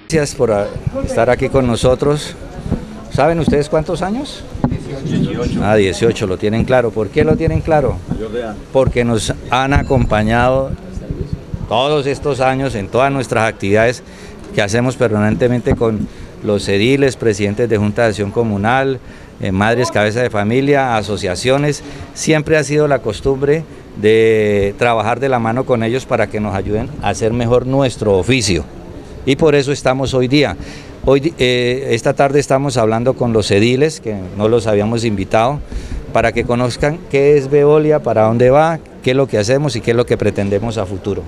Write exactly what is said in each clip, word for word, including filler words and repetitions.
Gracias por estar aquí con nosotros. ¿Saben ustedes cuántos años? dieciocho. Ah, dieciocho, lo tienen claro. ¿Por qué lo tienen claro? Porque nos han acompañado todos estos años en todas nuestras actividades que hacemos permanentemente con los ediles, presidentes de Junta de Acción Comunal, eh, madres cabeza de familia, asociaciones. Siempre ha sido la costumbre de trabajar de la mano con ellos para que nos ayuden a hacer mejor nuestro oficio. Y por eso estamos hoy día. Hoy, eh, esta tarde estamos hablando con los ediles, que no los habíamos invitado, para que conozcan qué es Veolia, para dónde va, qué es lo que hacemos y qué es lo que pretendemos a futuro.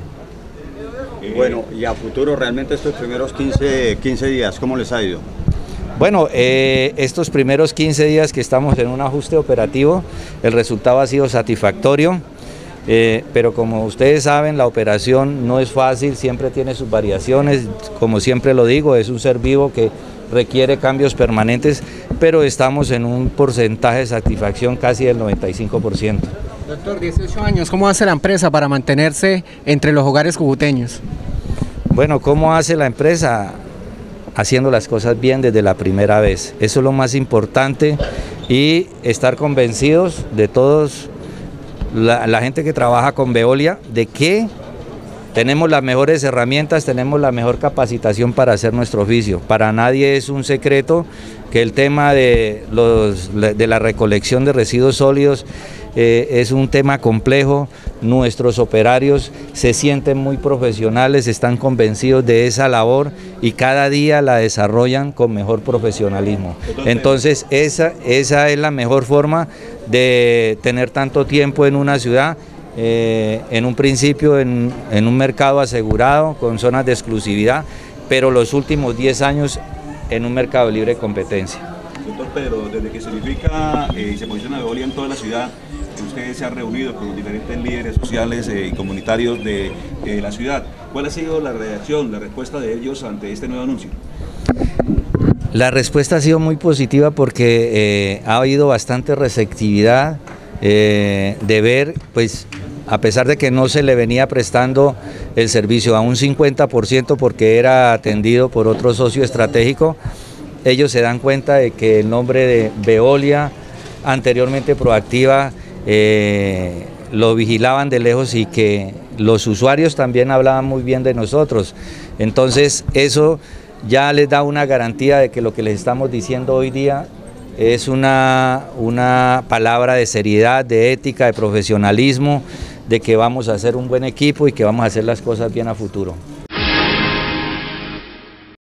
Bueno, y a futuro realmente estos primeros quince, quince días, ¿cómo les ha ido? Bueno, eh, estos primeros quince días que estamos en un ajuste operativo, el resultado ha sido satisfactorio. Eh, pero como ustedes saben, la operación no es fácil, siempre tiene sus variaciones, como siempre lo digo, es un ser vivo que requiere cambios permanentes, pero estamos en un porcentaje de satisfacción casi del noventa y cinco por ciento. Doctor, dieciocho años, ¿cómo hace la empresa para mantenerse entre los hogares cucuteños? Bueno, ¿cómo hace la empresa? Haciendo las cosas bien desde la primera vez, eso es lo más importante, y estar convencidos de todos, La, la gente que trabaja con Veolia, de que tenemos las mejores herramientas, tenemos la mejor capacitación para hacer nuestro oficio. Para nadie es un secreto que el tema de, los, de la recolección de residuos sólidos eh, es un tema complejo. Nuestros operarios se sienten muy profesionales, están convencidos de esa labor y cada día la desarrollan con mejor profesionalismo. Entonces esa, esa es la mejor forma de tener tanto tiempo en una ciudad, eh, en un principio en, en un mercado asegurado, con zonas de exclusividad, pero los últimos diez años en un mercado de libre competencia. Doctor Pedro, desde que se unifica eh, y se posiciona Veolia en toda la ciudad, usted se ha reunido con los diferentes líderes sociales eh, y comunitarios de eh, la ciudad. ¿Cuál ha sido la reacción, la respuesta de ellos ante este nuevo anuncio? La respuesta ha sido muy positiva porque eh, ha habido bastante receptividad eh, de ver, pues a pesar de que no se le venía prestando el servicio a un cincuenta por ciento porque era atendido por otro socio estratégico, ellos se dan cuenta de que el nombre de Veolia, anteriormente Proactiva, eh, lo vigilaban de lejos y que los usuarios también hablaban muy bien de nosotros. Entonces eso ya les da una garantía de que lo que les estamos diciendo hoy día es una, una palabra de seriedad, de ética, de profesionalismo, de que vamos a hacer un buen equipo y que vamos a hacer las cosas bien a futuro.